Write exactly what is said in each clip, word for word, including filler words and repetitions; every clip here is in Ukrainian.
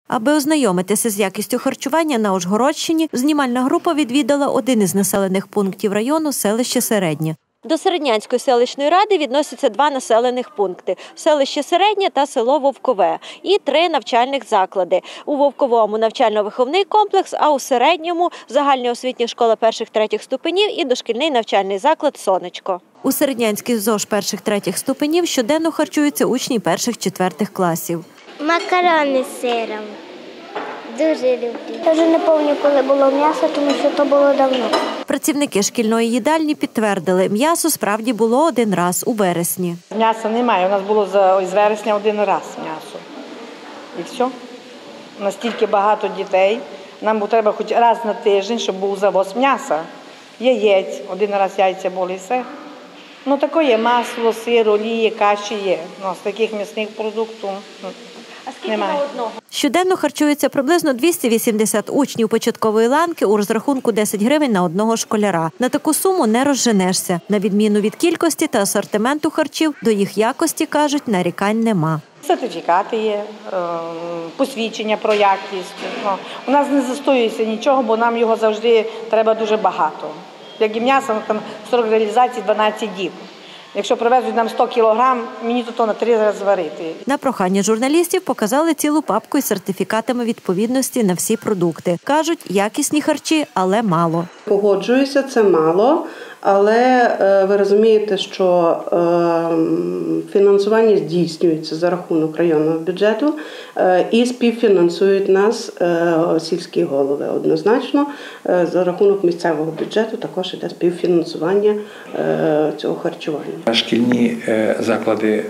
Аби ознайомитися з якістю харчування на Ужгородщині, знімальна група відвідала один із населених пунктів району – селище Середнє. До Середнянської селищної ради відносяться два населених пункти – селище Середнє та село Вовкове і три навчальних заклади. У Вовковому – навчально-виховний комплекс, а у Середньому – загальна освітня школа перших-третіх ступенів і дошкільний навчальний заклад «Сонечко». У Середнянській ЗОЖ перших-третіх ступенів щоденно харчуються учні перших-четвертих класів. Макарони з сиром. Дуже люблю. Я вже не пам'ятаю, коли було м'ясо, тому що то було давно. Працівники шкільної їдальні підтвердили, м'ясо справді було один раз у вересні. М'яса немає, у нас було з вересня один раз м'ясо. І все. Настільки багато дітей, нам треба хоч раз на тиждень, щоб був завоз м'яса. Яєць, один раз яйця були і все. Ну, таке є масло, сир, олії, каші є. Ну, з таких м'ясних продуктів А скільки на одного? Щоденно харчується приблизно двісті вісімдесят учнів початкової ланки у розрахунку десять гривень на одного школяра. На таку суму не розженешся. На відміну від кількості та асортименту харчів, до їх якості, кажуть, нарікань нема. Сертифікати є, посвідчення про якість. У нас не застоюється нічого, бо нам його завжди треба дуже багато. Як і м'ясо, там срок реалізації дванадцять діб. Якщо привезуть нам сто кілограм, мені то, то на три рази зварити. На прохання журналістів показали цілу папку із сертифікатами відповідності на всі продукти. Кажуть, якісні харчі, але мало. Погоджуюся, це мало, але ви розумієте, що фінансування здійснюється за рахунок районного бюджету і співфінансують нас сільські голови. Однозначно, за рахунок місцевого бюджету також йде співфінансування цього харчування. Шкільні заклади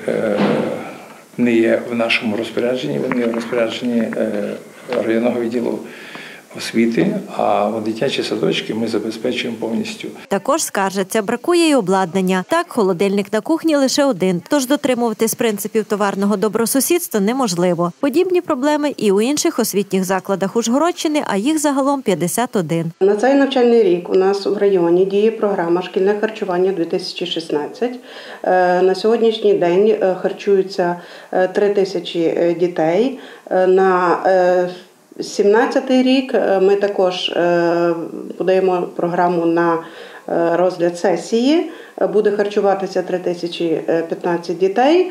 не є в нашому розпорядженні, вони є в розпорядженні районного відділу освіти, а дитячі садочки ми забезпечуємо повністю. Також скаржаться, бракує і обладнання. Так, холодильник на кухні лише один, тож дотримуватись принципів товарного добросусідства неможливо. Подібні проблеми і у інших освітніх закладах Ужгородщини, а їх загалом п'ятдесят один. На цей навчальний рік у нас в районі діє програма «Шкільне харчування дві тисячі шістнадцять». На сьогоднішній день харчуються три тисячі дітей. На сімнадцятий рік ми також подаємо програму на розгляд сесії. Буде харчуватися три тисячі п'ятнадцять дітей.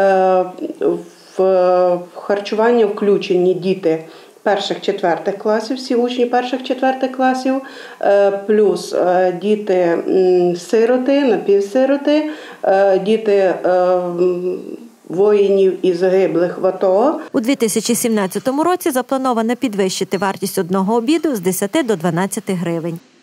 В харчування включені діти перших-четвертих класів, всі учні перших-четвертих класів, плюс діти сироти, напівсироти, діти воїнів і загиблих в АТО. У дві тисячі сімнадцятому році заплановано підвищити вартість одного обіду з десяти до дванадцяти гривень.